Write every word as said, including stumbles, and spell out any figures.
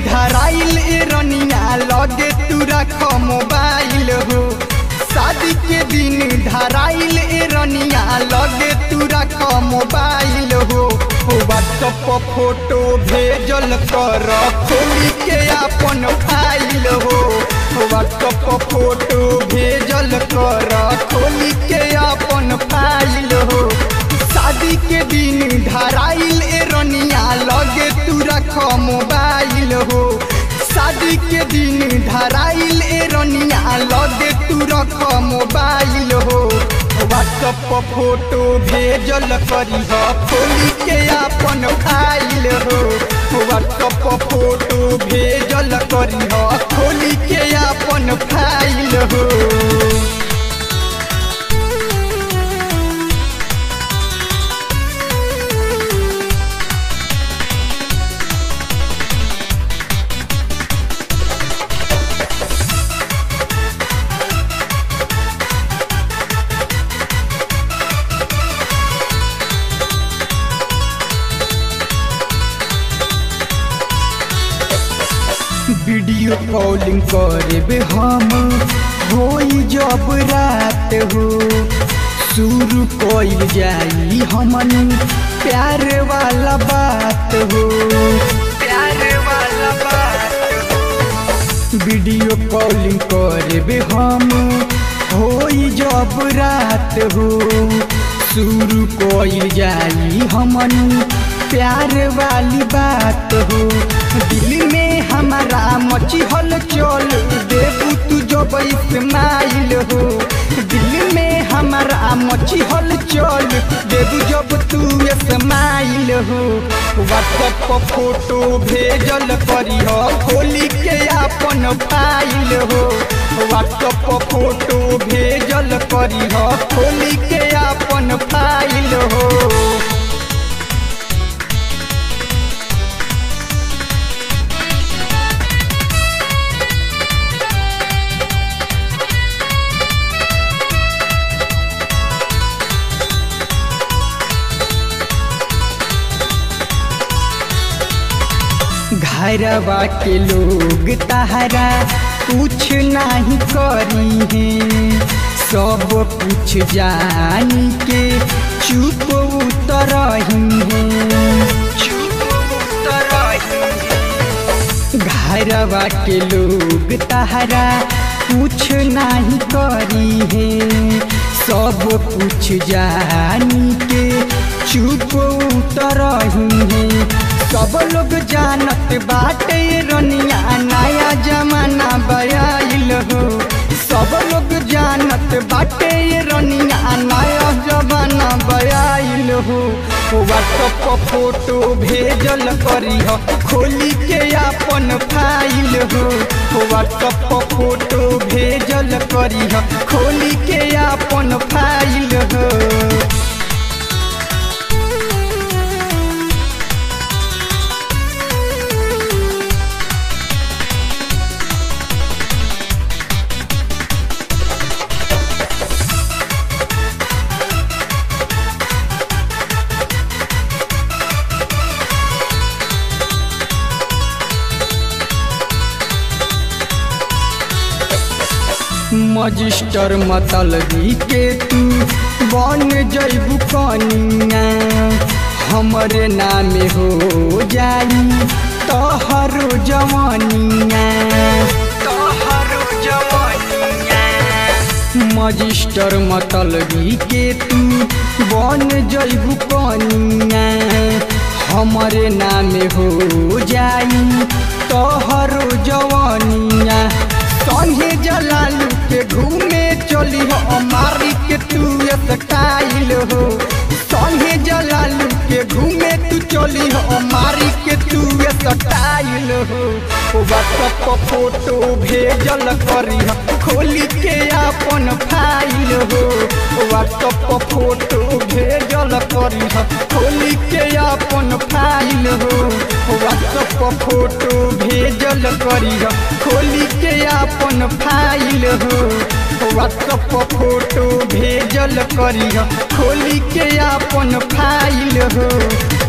धराइल रनिया लगे तू रख मोबाइल हो। शादी के दिन धराइल रनिया लगे तू रख मोबाइल हो। व्हाट्सएप पर फोटो भेजल कर खोली के अपन फाइल हो। व्हाट्सएप पर फोटो भेजल कर खोली के अपन फाइल हो। शादी के दिन धराइल रनिया लगे तू रख मोबाइल हो। शादी के दिन धराइल रनिया लगे तू रख मोबाइल हो। व्हाट्सएप पर फोटो भेजल करी खोली के अपन फाइल हो। व्हाट्सएप पर फोटो भेजल करी खोली के अपन फाइल हो। वीडियो कॉलिंग करे हम होई जब रात हो। शुरू कइल जाई हमन प्यार वाला बात हो। प्यार वाला बात हो। वीडियो कॉलिंग करे हम होई जब रात हो। शुरू कइल जाई हमन प्यार वाली बात हो। दिल में हमारा मची हल चल देबू तू जब इस्माइल हो। दिल में हमारा मची हल चल देबू जब तू इस्माइल हो। व्हाट्सएप पर फोटो भेजल करी खोली के अपन फाइल हो। व्हाट्सएप पर फोटो भेजल करी खोली के अपन फाइल हो। घरवा के लोग तहरा कुछ नहीं करी है। सब कुछ जानी के चुप उतरही है। चुप उतरही है। घरवा के लोग तहरा कुछ नहीं करी है। सब कुछ जानी के चुप उतरही है। सब लोग जानत बाटे रनिया नया जमाना बयाइल हो। सब लोग जानत बाटे रनिया नया जमाना बयाइल हो। व्हाट्सएप पर फोटो भेजल करी खोली के अपन फाइल हो। व्हाट्सएप पर फोटो भेजल करी खोली के अपन फाइल हो। मजिस्टर मतलबी के तू बन जइबू कनिया। हमरे नामे हो जाई तोहरो जवानिया। तोहरो जवानिया। मजिस्टर मतलबी के तू बन जइबू कनिया। हमरे नामे हो जाई तोहरो जवानिया। संगे जलालू के घूमे चली हो मारी के तू स्टाइल हो। संगे जलालू के घूमे तू चली हो मारी के तू स्टाइल हो। व्हाट्सएप पर फोटो भेजल करी खोली के अपन फाइल हो। व्हाट्सएप पर फोटो भेजल करी खोली के अपन फाइल हो। व्हाट्सएप पर फोटो भेजल करी खोली के अपन फाइल हो। व्हाट्सएप पर फोटो भेजल करी खोली के अपन फाइल हो।